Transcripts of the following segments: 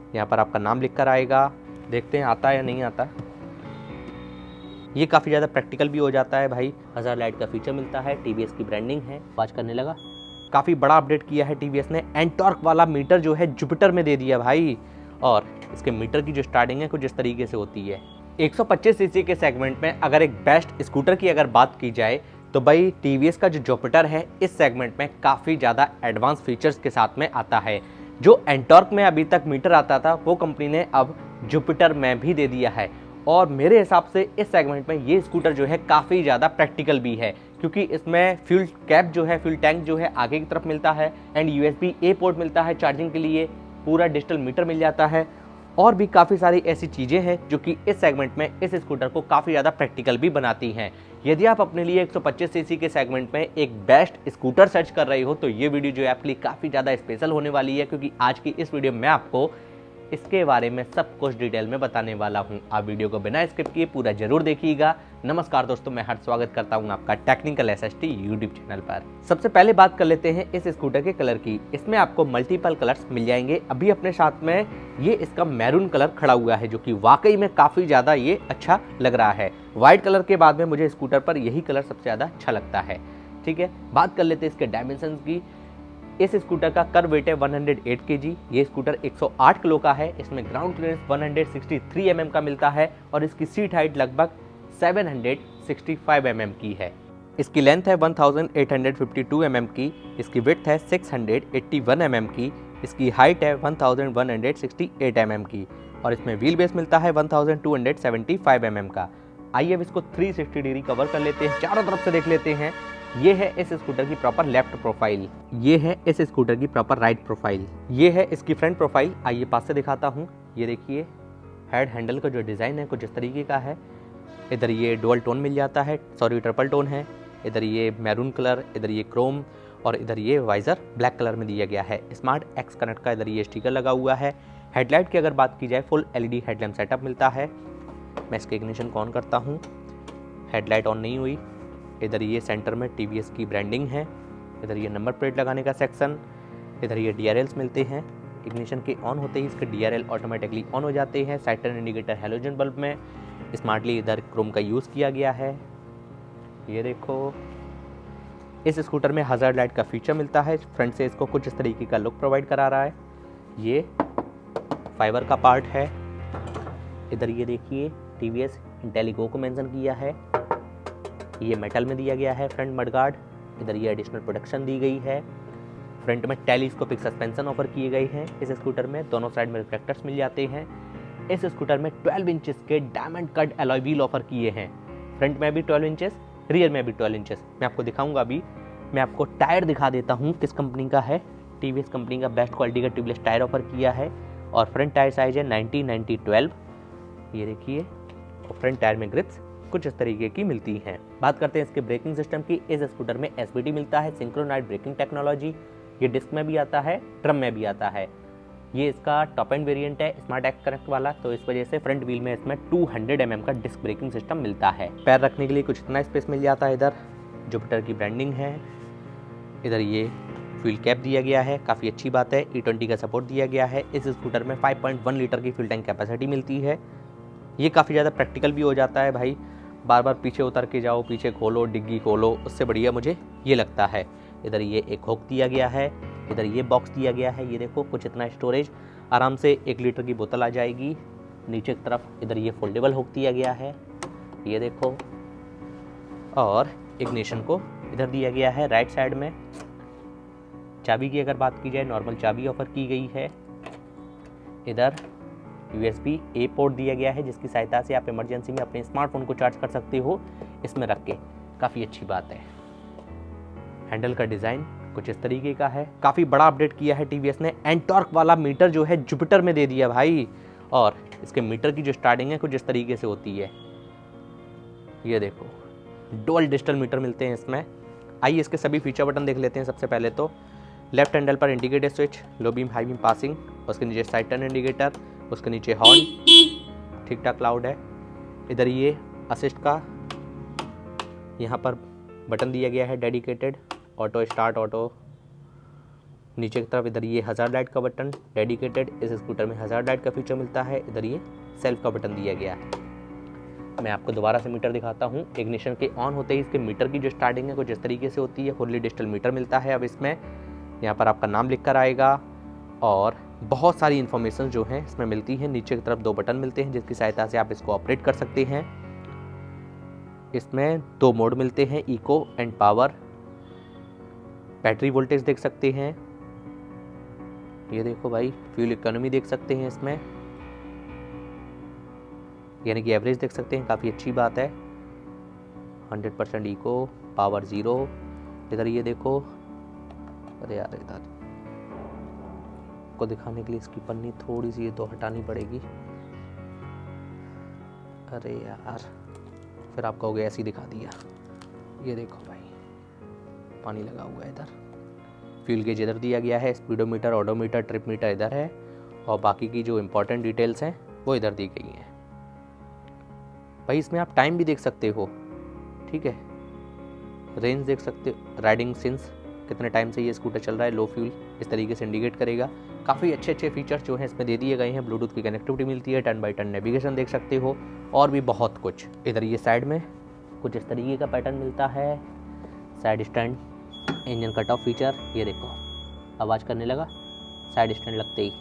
यहाँ पर आपका नाम लिख कर आएगा। देखते हैं आता है या नहीं आता। ये काफ़ी ज़्यादा प्रैक्टिकल भी हो जाता है भाई। हज़ार लाइट का फीचर मिलता है, टीवीएस की ब्रांडिंग है। आवाज करने लगा। काफ़ी बड़ा अपडेट किया है टीवीएस ने। एंटॉर्क वाला मीटर जो है जुपिटर में दे दिया भाई। और इसके मीटर की जो स्टार्टिंग है कुछ इस तरीके से होती है। 125 सीसी के सेगमेंट में अगर एक बेस्ट स्कूटर की अगर बात की जाए तो भाई टीवीएस का जो जुपिटर है इस सेगमेंट में काफ़ी ज़्यादा एडवांस फीचर्स के साथ में आता है। जो एंटॉर्क में अभी तक मीटर आता था वो कंपनी ने अब जुपिटर में भी दे दिया है। और मेरे हिसाब से इस सेगमेंट में ये स्कूटर जो है काफ़ी ज़्यादा प्रैक्टिकल भी है, क्योंकि इसमें फ्यूल कैप जो है, फ्यूल टैंक जो है आगे की तरफ मिलता है एंड USB-A पोर्ट मिलता है चार्जिंग के लिए, पूरा डिजिटल मीटर मिल जाता है और भी काफ़ी सारी ऐसी चीज़ें हैं जो कि इस सेगमेंट में इस स्कूटर को काफ़ी ज़्यादा प्रैक्टिकल भी बनाती हैं। यदि आप अपने लिए 125 सीसी के सेगमेंट में एक बेस्ट स्कूटर सर्च कर रहे हो तो ये वीडियो जो है आपके लिए काफ़ी ज़्यादा स्पेशल होने वाली है, क्योंकि आज की इस वीडियो में आपको इसके बारे में सब कुछ डिटेल में बताने वाला हूं। आप वीडियो को बिना स्किप किए पूरा जरूर देखिएगा। नमस्कार दोस्तों, मैं हर स्वागत करता हूं आपका टेक्निकल SST यूट्यूब चैनल पर। सबसे पहले बात कर लेते हैं इस स्कूटर के कलर की। इसमें आपको मल्टीपल कलर्स मिल जाएंगे। अभी अपने साथ में ये इसका मैरून कलर खड़ा हुआ है जो कि वाकई में काफ़ी ज़्यादा ये अच्छा लग रहा है। व्हाइट कलर के बाद में मुझे स्कूटर पर यही कलर सबसे ज़्यादा अच्छा लगता है। ठीक है, बात कर लेते हैं इसके डायमेंशन की। इस स्कूटर का कर वेट है 108 kg। ये स्कूटर 108 किलो का है। इसमें ग्राउंड क्लियरेंस 163 mm का मिलता है और इसकी सीट हाइट लगभग 765 mm की है। इसकी लेंथ है 1852 mm की। इसकी विड्थ है 681 mm की। इसकी हाइट है 1168 mm की और इसमें व्हील बेस मिलता है 1275 mm का। आइए अब इसको 360 डिग्री कवर कर लेते हैं, चारों तरफ से देख लेते हैं। ये है इस स्कूटर की प्रॉपर लेफ्ट प्रोफाइल, ये है इस स्कूटर की प्रॉपर राइट प्रोफाइल, ये है इसकी फ्रंट प्रोफाइल। आइए पास से दिखाता हूँ। ये देखिए हेड हैंडल का जो डिज़ाइन है कुछ इस तरीके का है। इधर ये डुअल टोन मिल जाता है, सॉरी ट्रिपल टोन है। इधर ये मैरून कलर, इधर ये क्रोम और इधर ये वाइजर ब्लैक कलर में दिया गया है। स्मार्ट एक्स कनेक्ट का इधर ये स्टिकर लगा हुआ है। हेडलाइट की अगर बात की जाए फुल LED हेडलैम्प सेटअप मिलता है। मैं इसके इग्निशन को ऑन करता हूँ, हेडलाइट ऑन नहीं हुई। इधर ये सेंटर में TVS की ब्रांडिंग है। इधर ये नंबर प्लेट लगाने का सेक्शन। इधर ये DRLs मिलते हैं। इग्निशन के ऑन होते ही इसके DRL ऑटोमेटिकली ऑन हो जाते हैं। Side turn indicator halogen bulb में स्मार्टली इधर क्रोम का यूज़ किया गया है। ये देखो इस स्कूटर में हज़ार लाइट का फीचर मिलता है। फ्रंट से इसको कुछ इस तरीके का लुक प्रोवाइड करा रहा है। ये फाइबर का पार्ट है। इधर ये देखिए TVS इंटेलिगो को मेंशन किया है। ये मेटल में दिया गया है फ्रंट मडगार्ड। इधर ये एडिशनल प्रोटेक्शन दी गई है। फ्रंट में टेलीस्कोपिक सस्पेंशन ऑफर किए गए हैं। इस स्कूटर में दोनों साइड में रिफ्लेक्टर्स मिल जाते हैं। इस स्कूटर में 12 इंचेस के diamond cut alloy wheel offer किए हैं। फ्रंट में भी 12 इंचेस, रियर में भी 12 इंचेस। मैं आपको दिखाऊंगा अभी। मैं आपको टायर दिखा देता हूँ किस कंपनी का है। TVS कंपनी का बेस्ट क्वालिटी का ट्यूबलेस टायर ऑफर किया है और फ्रंट टायर साइज है 90/90/12। ये देखिए, और फ्रंट टायर में ग्रिप्स कुछ इस तरीके की मिलती हैं। बात करते हैं इसके ब्रेकिंग सिस्टम की। इस स्कूटर में SBT मिलता है, सिंक्रोनाइज्ड ब्रेकिंग टेक्नोलॉजी। ये डिस्क में भी आता है, ड्रम में भी आता है। ये इसका टॉप एंड वेरिएंट है स्मार्ट एक्स कनेक्ट वाला, तो इस वजह से फ्रंट व्हील में इसमें 200 mm का डिस्क ब्रेकिंग सिस्टम मिलता है। पैर रखने के लिए कुछ इतना स्पेस मिल जाता है। इधर जुपिटर की ब्रांडिंग है। इधर ये फ्यूल कैप दिया गया है, काफ़ी अच्छी बात है। E20 का सपोर्ट दिया गया है। इस स्कूटर में 5.1 लीटर की फ्यूल टैंक कैपेसिटी मिलती है। ये काफ़ी ज़्यादा प्रैक्टिकल भी हो जाता है भाई। बार बार पीछे उतर के जाओ, पीछे खोलो, डिग्गी खोलो, उससे बढ़िया मुझे ये लगता है। इधर ये एक हुक दिया गया है। इधर ये बॉक्स दिया गया है। ये देखो कुछ इतना स्टोरेज, आराम से 1 लीटर की बोतल आ जाएगी। नीचे की तरफ इधर ये फोल्डेबल हुक दिया गया है। ये देखो, और इग्निशन को इधर दिया गया है राइट साइड में। चाबी की अगर बात की जाए नॉर्मल चाबी ऑफर की गई है। इधर USB-A पोर्ट दिया गया है जिसकी सहायता से आप इमरजेंसी में अपने स्मार्टफोन को चार्ज कर सकते हो इसमें रख के, काफ़ी अच्छी बात है। हैंडल का डिज़ाइन कुछ इस तरीके का है। काफ़ी बड़ा अपडेट किया है TVS ने। एंटॉर्क वाला मीटर जो है जुपिटर में दे दिया भाई। और इसके मीटर की जो स्टार्टिंग है कुछ इस तरीके से होती है। ये देखो डुअल डिजिटल मीटर मिलते हैं इसमें। आइए इसके सभी फीचर बटन देख लेते हैं। सबसे पहले तो लेफ्ट हैंडल पर indicator switch, low beam high beam passing, उसके नीचे साइड टर्न इंडिकेटर, उसके नीचे हॉर्न, ठीक ठाक लाउड है। इधर ये असिस्ट का यहाँ पर बटन दिया गया है डेडिकेटेड, ऑटो स्टार्ट, ऑटो नीचे की तरफ इधर ये हज़ार्ड लाइट का बटन डेडिकेटेड, इस स्कूटर में हज़ार्ड लाइट का फीचर मिलता है। इधर ये सेल्फ का बटन दिया गया है। मैं आपको दोबारा से मीटर दिखाता हूँ। इग्निशन के ऑन होते ही इसके मीटर की जो स्टार्टिंग है कुछ इस तरीके से होती है। फुल्ली डिजिटल मीटर मिलता है। अब इसमें यहाँ पर आपका नाम लिख कर आएगा और बहुत सारी इन्फॉर्मेशन जो है इसमें मिलती है। नीचे की तरफ 2 बटन मिलते हैं जिसकी सहायता से आप इसको ऑपरेट कर सकते हैं। इसमें 2 मोड मिलते हैं, eco and power. Battery voltage देख सकते हैं, ये देखो भाई। फ्यूल इकोनॉमी देख सकते हैं इसमें, यानी कि एवरेज देख सकते हैं, काफ़ी अच्छी बात है। 100% इको, पावर 0। इधर ये देखो, अरे यार इधर को दिखाने के लिए इसकी पन्नी थोड़ी सी ये तो हटानी पड़ेगी। अरे यार फिर आप कहोगे ऐसे ही दिखा दिया। ये देखो भाई पानी लगा हुआ है इधर। फ्यूल गेज इधर दिया गया है, स्पीडोमीटर, ओडोमीटर, ट्रिप मीटर इधर है और बाकी की जो इंपॉर्टेंट डिटेल्स हैं वो इधर दी गई हैं। भाई इसमें आप टाइम भी देख सकते हो, ठीक है। रेंज देख सकते हो, राइडिंग सिंस कितने टाइम से ये स्कूटर चल रहा है, लो फ्यूल इस तरीके से इंडिकेट करेगा। काफ़ी अच्छे फीचर्स जो हैं इसमें दे दिए गए हैं। ब्लूटूथ की कनेक्टिविटी मिलती है, 10x10 नेविगेशन देख सकते हो और भी बहुत कुछ। इधर ये साइड में कुछ इस तरीके का पैटर्न मिलता है। Side stand, engine cut off feature, ये देखो आवाज़ करने लगा साइड स्टैंड लगते ही।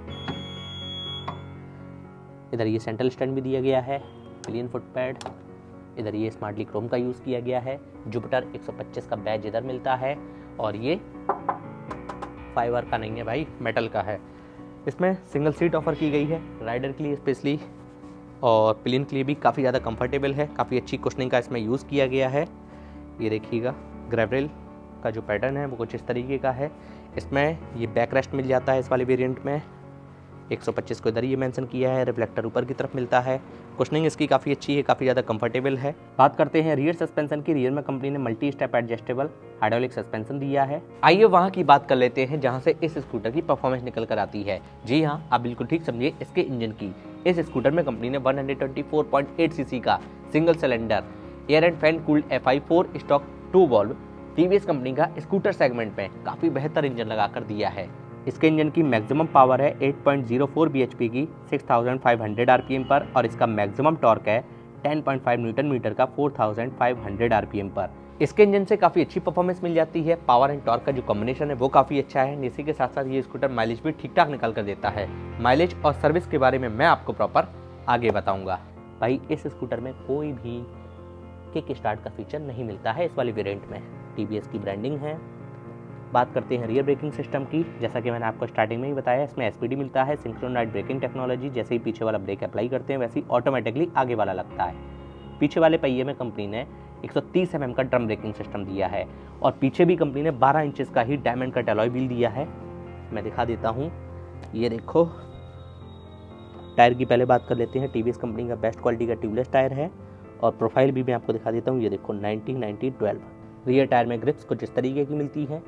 इधर ये सेंट्रल स्टैंड भी दिया गया है, पिलियन फुट पैड। इधर ये स्मार्टली क्रोम का यूज़ किया गया है। जुपिटर 125 का बैज इधर मिलता है और ये फाइबर का नहीं है भाई, मेटल का है। इसमें सिंगल सीट ऑफर की गई है राइडर के लिए स्पेशली और पिलियन के लिए भी काफ़ी ज़्यादा कंफर्टेबल है। काफ़ी अच्छी कुशनिंग का इसमें यूज़ किया गया है। ये देखिएगा ग्रेवरेल का जो पैटर्न है वो कुछ इस तरीके का है। इसमें ये बैक रेस्ट मिल जाता है इस वाले वेरिएंट में। 125 को इधर ये मेंशन किया है। रिफ्लेक्टर ऊपर की तरफ मिलता है। कुशनिंग इसकी काफ़ी अच्छी है, काफ़ी ज़्यादा कंफर्टेबल है। बात करते हैं रियर सस्पेंशन की। रियर में कंपनी ने multi step adjustable hydraulic suspension दिया है। आइए वहाँ की बात कर लेते हैं जहाँ से इस स्कूटर की परफॉर्मेंस निकल कर आती है। जी हाँ, आप बिल्कुल ठीक समझिए, इसके इंजन की। इस स्कूटर में कंपनी ने 124.8 सीसी का single cylinder air and fan cooled FI4 stock 2 valve TVS company का स्कूटर सेगमेंट में काफ़ी बेहतर इंजन लगाकर दिया है। इसके इंजन की मैक्सिमम पावर है 8.04 bhp की 6500 rpm पर और इसका मैक्सिमम टॉर्क है 10.5 न्यूटन मीटर का 4500 rpm पर। इसके इंजन से काफ़ी अच्छी परफॉर्मेंस मिल जाती है। पावर एंड टॉर्क का जो कॉम्बिनेशन है वो काफ़ी अच्छा है। इसी के साथ साथ ये स्कूटर माइलेज भी ठीक ठाक निकाल कर देता है। माइलेज और सर्विस के बारे में मैं आपको प्रॉपर आगे बताऊँगा। भाई इस स्कूटर में कोई भी किक स्टार्ट का फीचर नहीं मिलता है इस वाली वेरिएंट में। टीवीएस की ब्रांडिंग है। बात करते हैं रियर ब्रेकिंग सिस्टम की। जैसा कि मैंने आपको स्टार्टिंग में ही बताया, इसमें SPD मिलता है, सिंक्रोनाइज्ड ब्रेकिंग टेक्नोलॉजी। जैसे ही पीछे वाला ब्रेक अप्लाई करते हैं वैसे ही ऑटोमेटिकली आगे वाला लगता है। पीछे वाले पहिए में कंपनी ने 130 mm का ड्रम ब्रेकिंग सिस्टम दिया है और पीछे भी कंपनी ने 12 इंचेस का ही डायमंड कट अलॉय व्हील दिया है। मैं दिखा देता हूँ, ये देखो। टायर की पहले बात कर लेते हैं। टीवीएस कंपनी का बेस्ट क्वालिटी का ट्यूबलेस टायर है और प्रोफाइल भी मैं आपको दिखा देता हूँ। ये देखो 90-90-12। रियर टायर में ग्रिप्स कुछ इस तरीके की मिलती है।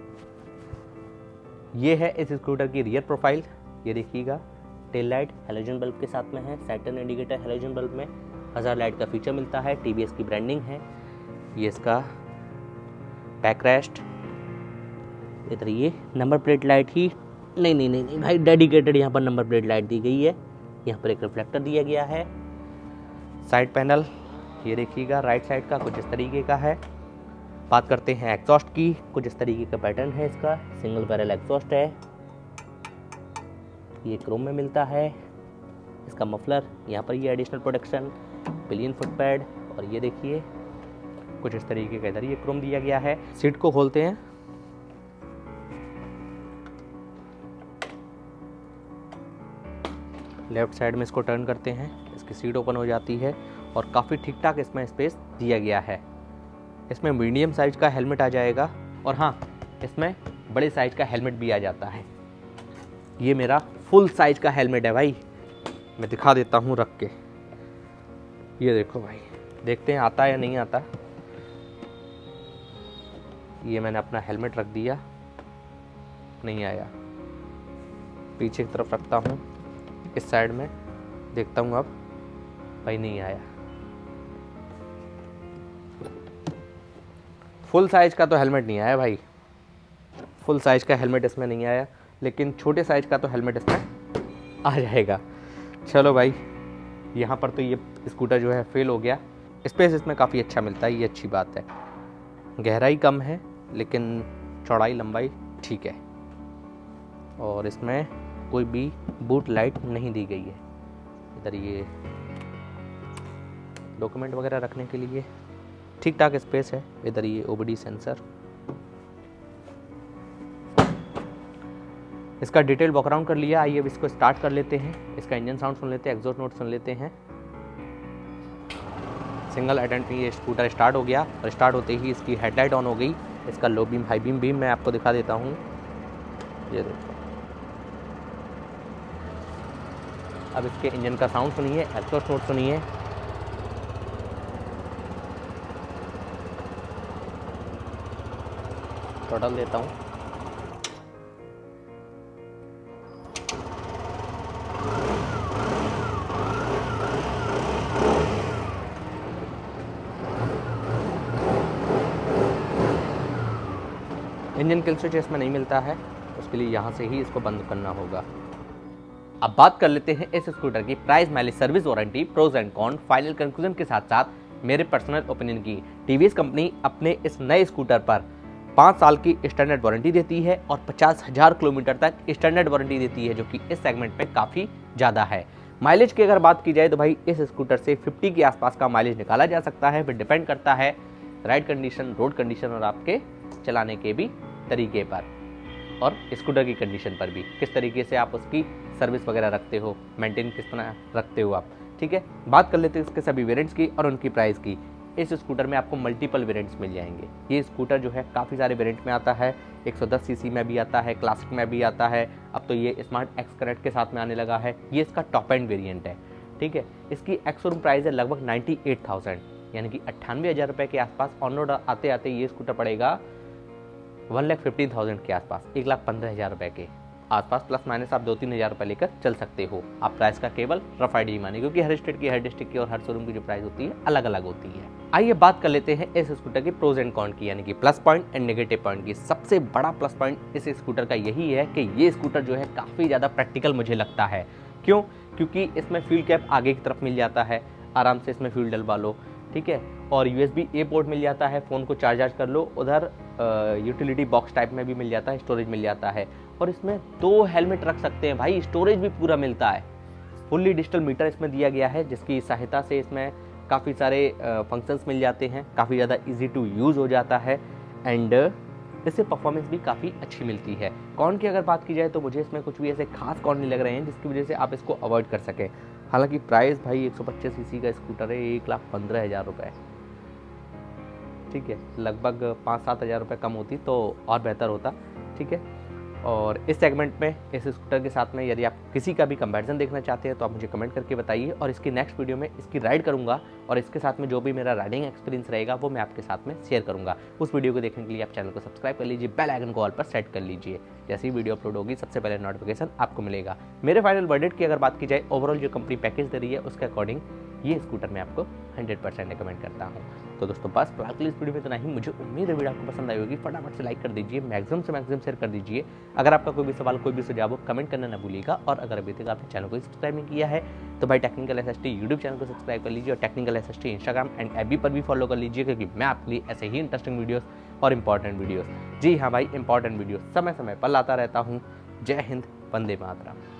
ये है इस स्कूटर की रियर प्रोफाइल। ये देखिएगा, टेल लाइट हैलोजन बल्ब के साथ में है। सैटर्न इंडिकेटर हैलोजन बल्ब में हज़ार लाइट का फीचर मिलता है। टीवीएस की ब्रांडिंग है। ये इसका बैक रेस्ट। इधर ये नंबर प्लेट लाइट ही नहीं भाई, डेडिकेटेड यहाँ पर नंबर प्लेट लाइट दी गई है। यहाँ पर एक रिफ्लेक्टर दिया गया है। साइड पैनल ये देखिएगा, राइट साइड का कुछ इस तरीके का है। बात करते हैं एग्जॉस्ट की। कुछ इस तरीके का पैटर्न है इसका। सिंगल बैरल एग्जॉस्ट है, ये क्रोम में मिलता है। इसका मफलर, यहाँ पर ये additional protection, pillion foot pad और ये देखिए कुछ इस तरीके का इधर ये क्रोम दिया गया है। सीट को खोलते हैं। लेफ्ट साइड में इसको टर्न करते हैं, इसकी सीट ओपन हो जाती है और काफ़ी ठीक ठाक इसमें स्पेस दिया गया है। इसमें मीडियम साइज का हेलमेट आ जाएगा और हाँ, इसमें बड़े साइज का हेलमेट भी आ जाता है। ये मेरा फुल साइज का हेलमेट है भाई, मैं दिखा देता हूँ रख के। ये देखो भाई, देखते हैं आता है या नहीं आता। ये मैंने अपना हेलमेट रख दिया, नहीं आया। पीछे की तरफ रखता हूँ, इस साइड में देखता हूँ अब, भाई नहीं आया। फुल साइज का तो हेलमेट नहीं आया भाई। फुल साइज़ का हेलमेट इसमें नहीं आया, लेकिन छोटे साइज़ का तो हेलमेट इसमें आ जाएगा। चलो भाई, यहाँ पर तो ये स्कूटर जो है फेल हो गया। स्पेस इसमें काफ़ी अच्छा मिलता है, ये अच्छी बात है। गहराई कम है लेकिन चौड़ाई लंबाई ठीक है, और इसमें कोई भी बूट लाइट नहीं दी गई है। इधर ये डॉक्यूमेंट वगैरह रखने के लिए ठीक ठाक स्पेस है। इधर ये ओबीडी सेंसर। इसका डिटेल वॉकअराउंड कर लिया। आइए अब इसको स्टार्ट कर लेते हैं। इसका इंजन साउंड सुन लेते हैं, एग्जॉस्ट नोट सुन लेते हैं। सिंगल अटेम्प्ट में ये स्कूटर स्टार्ट हो गया, और स्टार्ट होते ही इसकी हेडलाइट ऑन हो गई। इसका लो बीम हाई बीम मैं आपको दिखा देता हूँ। ये देखो, अब इसके इंजन का साउंड सुनिए, एग्जॉस्ट नोट सुनिए। टोटल देता हूँ। इंजन किल स्विच इसमें नहीं मिलता है, उसके लिए यहाँ से ही इसको बंद करना होगा। अब बात कर लेते हैं इस स्कूटर की price, mileage, service warranty, pros and con, final conclusion के साथ साथ मेरे पर्सनल ओपिनियन की। टीवीएस कंपनी अपने इस नए स्कूटर पर 5 साल की स्टैंडर्ड वारंटी देती है और 50,000 किलोमीटर तक स्टैंडर्ड वारंटी देती है, जो कि इस सेगमेंट में काफ़ी ज़्यादा है। माइलेज की अगर बात की जाए तो भाई इस स्कूटर से 50 के आसपास का माइलेज निकाला जा सकता है, फिर डिपेंड करता है राइड कंडीशन, रोड कंडीशन और आपके चलाने के भी तरीके पर, और स्कूटर की कंडीशन पर भी, किस तरीके से आप उसकी सर्विस वगैरह रखते हो, मेंटेन किस तरह रखते हो आप। ठीक है, बात कर लेते हैं इसके सभी वेरिएंट्स की और उनकी प्राइस की। इस स्कूटर में आपको मल्टीपल वेरिएंट्स मिल जाएंगे। ये स्कूटर जो है काफ़ी सारे वेरिएंट में आता है, 110 सीसी में भी आता है, क्लासिक में भी आता है, अब तो ये स्मार्ट एक्स कनेक्ट के साथ में आने लगा है। ये इसका टॉप एंड वेरिएंट है। ठीक है, इसकी एक्स शोरूम प्राइस है लगभग 98,000, यानी कि 98,000 रुपये के आसपास। ऑन रोड आते आते ये स्कूटर पड़ेगा 1,15,000 के आसपास, 1,15,000 रुपये के आसपास, प्लस माइनस आप 2-3 हज़ार रुपये लेकर चल सकते हो। आप प्राइस का केवल रफ आइडिया मानिए, क्योंकि हर स्टेट की, हर डिस्ट्रिक्ट की और हर शोरूम की जो प्राइस होती है अलग अलग होती है। आइए बात कर लेते हैं इस स्कूटर के प्रोज एंड कॉन की, यानी कि plus point and negative point की। सबसे बड़ा प्लस पॉइंट इस स्कूटर का यही है कि ये स्कूटर जो है काफ़ी ज़्यादा प्रैक्टिकल मुझे लगता है। क्यों? क्योंकि इसमें फ्यूल कैप आगे की तरफ मिल जाता है, आराम से इसमें फ्यूल डलवा लो। ठीक है, और USB-A पोर्ट मिल जाता है, फ़ोन को चार्ज कर लो। उधर यूटिलिटी बॉक्स टाइप में भी मिल जाता है, स्टोरेज मिल जाता है, और इसमें 2 हेलमेट रख सकते हैं भाई, स्टोरेज भी पूरा मिलता है। फुल्ली डिजिटल मीटर इसमें दिया गया है, जिसकी सहायता से इसमें काफ़ी सारे फंक्शंस मिल जाते हैं, काफ़ी ज़्यादा ईजी टू यूज़ हो जाता है, एंड इससे परफॉर्मेंस भी काफ़ी अच्छी मिलती है। कॉन की अगर बात की जाए तो मुझे इसमें कुछ भी ऐसे खास कॉन नहीं लग रहे हैं जिसकी वजह से आप इसको अवॉइड कर सकें। हालांकि प्राइस भाई 125 सीसी का स्कूटर है, 1,15,000 रुपये। ठीक है, लगभग 5-7 हज़ार रुपये कम होती तो और बेहतर होता। ठीक है, और इस सेगमेंट में इस स्कूटर के साथ में यदि आप किसी का भी कंपैरिजन देखना चाहते हैं तो आप मुझे कमेंट करके बताइए, और इसकी नेक्स्ट वीडियो में इसकी राइड करूंगा, और इसके साथ में जो भी मेरा राइडिंग एक्सपीरियंस रहेगा वो मैं आपके साथ में शेयर करूंगा। उस वीडियो को देखने के लिए आप चैनल को सब्सक्राइब कर लीजिए, बेल आइकन को ऑल पर सेट कर लीजिए। जैसे ही वीडियो अपलोड होगी सबसे पहले नोटिफिकेशन आपको मिलेगा। मेरे फाइनल वर्डिक्ट की अगर बात की जाए, ओवरऑल जो कंपनी पैकेज दे रही है उसके अकॉर्डिंग ये स्कूटर मैं आपको 100% रिकमेंड करता हूँ। तो दोस्तों बस फिलहाल के लिए इस वीडियो में इतना ही। मुझे उम्मीद है वीडियो आपको पसंद आई होगी। फटाफट से लाइक कर दीजिए, मैक्सिमम से मैक्सिमम शेयर कर दीजिए। अगर आपका कोई भी सवाल, कोई भी सुझाव हो, कमेंट करना ना भूलिएगा। और अगर अभी तक आपने चैनल को सब्सक्राइब नहीं किया है तो भाई टेक्निकल SST यूट्यूब चैनल को सब्सक्राइब कर लीजिए, और technical SST Instagram and FB पर भी फॉलो कर लीजिए, क्योंकि मैं आपके लिए ऐसे ही इंटरेस्टिंग वीडियोस और इंपॉर्टेंट वीडियोस, जी हाँ भाई इंपॉर्टेंट वीडियोस समय समय पर लाता रहता हूँ। जय हिंद, वंदे मातरम।